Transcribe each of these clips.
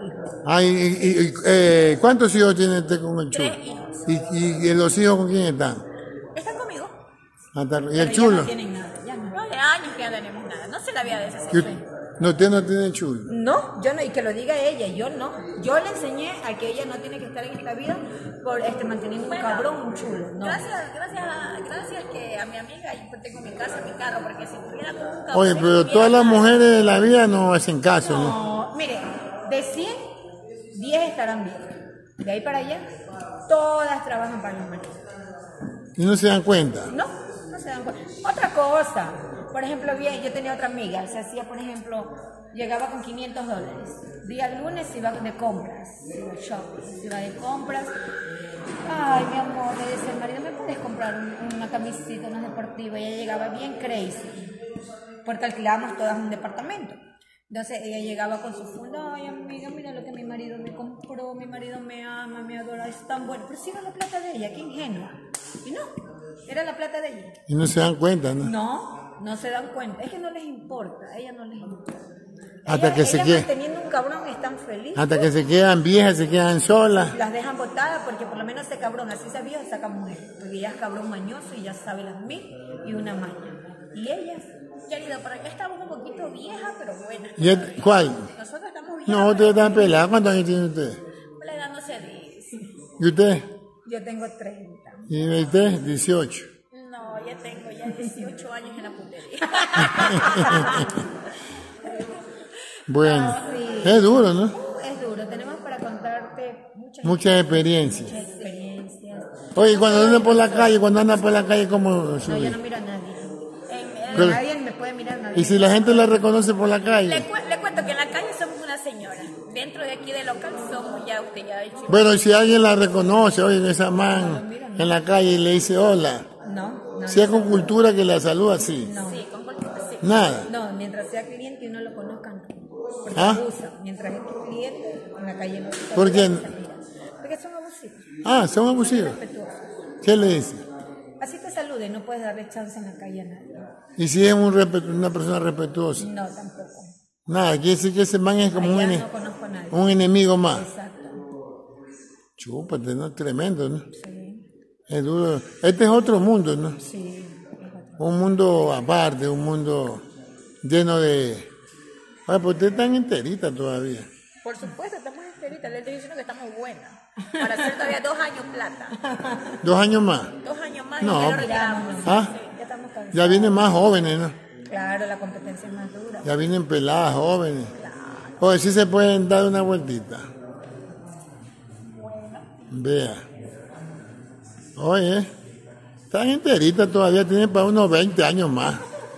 Ay, ¿cuántos hijos tiene usted con el chulo? 3 hijos. ¿Y los hijos con quién están? Están conmigo. ¿Y el Pero ya chulo? no tienen nada, ya no. No, hace años que ya no tenemos nada. No se la había ¿Y deshacer. no, usted no tiene chulo? No, yo no, y que lo diga ella, yo no. Yo le enseñé a que ella no tiene que estar en esta vida por manteniendo un cabrón, un chulo. No. Gracias que a mi amiga yo tengo mi casa, mi carro, porque si tuviera con un cabrón. Oye, pero todas las mujeres de la vida no hacen caso, ¿no? No, mire, de 100, 10 estarán bien. De ahí para allá, todas trabajan para los maridos. Y no se dan cuenta. No, no se dan cuenta. Otra cosa, por ejemplo, bien, yo tenía otra amiga, se hacía, por ejemplo, llegaba con $500. Día lunes se iba de compras, se iba al shopping, se iba de compras. Ay, mi amor, le decía al marido, ¿me puedes comprar una camisita, una deportiva? Y ella llegaba bien crazy, porque alquilábamos todas un departamento. Entonces ella llegaba con su funda, ay amiga, mira lo que mi marido me compró, mi marido me ama, me adora, es tan bueno. Pero si era la plata de ella, qué ingenua. Y no, era la plata de ella. Y no se dan cuenta, ¿no? No, no se dan cuenta, es que no les importa, a ella no les importa. Hasta que se quede- teniendo un cabrón están felices. Hasta que se quedan viejas, se quedan solas. Las dejan botadas porque por lo menos ese cabrón, así sea viejo, saca mujer. Porque ya es cabrón mañoso y ya sabe las 1001 maña. Y ellas, Querido, por acá estamos un poquito vieja, pero buena. ¿Cuál? Nosotros estamos viejas. No, usted está pelada. ¿Cuántos años tiene usted? La edad no se dice. ¿Y usted? yo tengo 30. ¿Y usted? 18. No, ya tengo 18 años en la putería. Bueno, Sí. es duro, ¿no? Es duro, tenemos para contarte Muchas experiencias. experiencias. Oye, cuando anda por la calle, ¿cómo No, sube? yo no miro a nadie. Pero- Nadie me puede mirar, nadie. Y si la gente la reconoce por la calle. Le cuento que en la calle somos una señora. Dentro de aquí del local somos ya usted ya dicho. Bueno, y si alguien la reconoce, oye, esa man en la calle y le dice hola. No, no. Si es con cultura que la saluda, sí. No. Sí, con cualquier sí. Nada. No, mientras sea cliente y no lo conozcan. Porque ¿Ah? abusan. Mientras es tu cliente, en la calle no se ¿Por qué? Porque son abusivos. Ah, son abusivos. Respetuosos. ¿Qué le dice? Así te saluden, no puedes darle chance en la calle a nadie. Y si es una persona respetuosa. No, tampoco. Nada, quiere decir que ese man es como Allá no conozco a nadie. un enemigo más. Exacto. Chúpate, ¿no? Tremendo, ¿no? Sí, Es duro. Este es otro mundo, ¿no? sí. Un mundo aparte, un mundo lleno de... Ay, pues ustedes están enterita todavía. Por supuesto, estamos enteritas. Le estoy diciendo que estamos buenas. Para hacer todavía 2 años plata. 2 años más. 2 años más No. y ya lo retiramos. ¿Ah? Ya estamos cansados. Ya vienen más jóvenes, ¿no? Claro, la competencia es más dura. Ya vienen peladas, jóvenes. Oye, sí se pueden dar una vueltita. Vea. Oye, están enteritas todavía, tienen para unos 20 años más.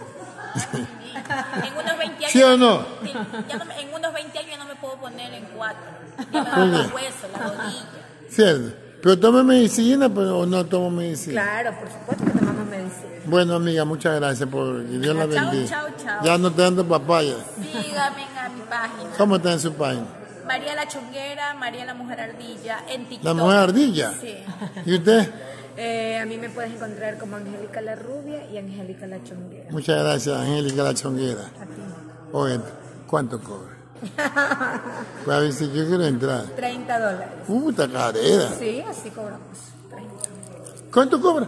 En unos 20 años. ¿Sí o no? Sí, en unos 20 años ya no me puedo poner en 4. Ya me da los huesos, la rodilla. Cierto. Pero tome medicina, pero o no tomo medicina. Claro, por supuesto que tomamos medicina. Bueno, amiga, muchas gracias por que Dios la Chao, bendiga. chao, chao. Ya no te dando papaya. Síganme a mi página. ¿Cómo está en su página? María la Chonguera, María la Mujer Ardilla, en TikTok. ¿La mujer ardilla? Sí. ¿Y usted? A mí me puedes encontrar como Angélica la Rubia y Angélica la Chonguera. Muchas gracias, Angélica la Chonguera. A ti. Oye, ¿cuánto cobra? Pues a ver si yo quiero entrar. $30. Puta carrera. Sí, así cobramos. 30. ¿Cuánto cobra?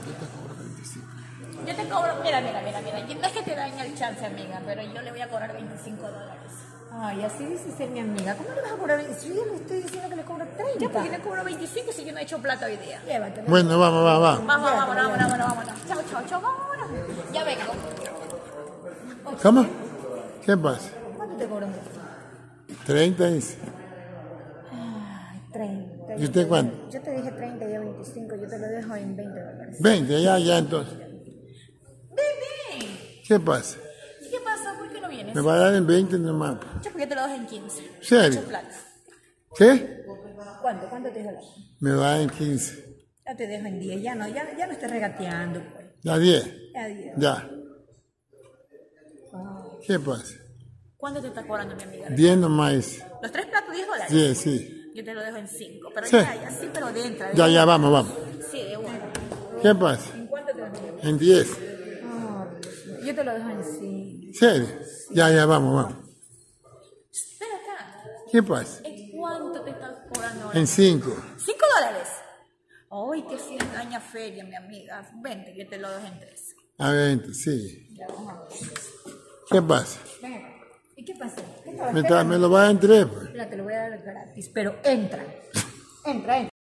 Yo te cobro, mira. No es que te den el chance, amiga, pero yo le voy a cobrar $25. Ay, así dice ser mi amiga. ¿Cómo le vas a cobrar? Si yo ya le estoy diciendo que le cobro 30. Ya, porque le cobro 25 si yo no he hecho plata hoy día. Llévatelo. Bueno, vamos. Vámonos. Chao, vámonos. Ya vengo. ¿Cómo? ¿Qué pasa? ¿Cuánto te cobran? 30 dice. Ay, 30. ¿Y usted cuánto? Yo te dije 30 y ya 25. Yo te lo dejo en $20. 20, ya entonces. Ven. ¿Qué pasa? ¿Qué pasa? ¿Por qué no vienes? Me va a dar en 20 nomás. Yo porque te lo dejo en 15. ¿Serio? He hecho plata. ¿Qué? ¿Cuánto te dejo? Me va a dar en 15. Ya te dejo en 10. Ya no estés regateando. Pues. ¿Ya 10? Ya 10. Ya. ¿Qué pasa? ¿Cuánto te está cobrando mi amiga? 10 nomás dice. Los 3 platos, $10. 10, sí. Yo te lo dejo en 5. Pero Sí. ya, sí, pero dentro. Ya, vamos. Sí, de uno. ¿Qué pasa? ¿En cuánto te lo dejo? En 10. Yo te lo dejo en 5. ¿Serio? Ya, vamos. Ven acá. ¿Qué pasa? ¿En cuánto te estás cobrando ahora? En 5. $5. Ay, te hacía engaña feria, mi amiga. Vente, que te lo doy en 3. A 20, sí. Ya, vamos a ver. ¿Qué pasa? Ven acá. ¿Y qué pasa? ¿Qué estaba esperando? Me lo va a dar en 3, pues. Mira, te lo voy a dar gratis, pero entra. Entra, entra.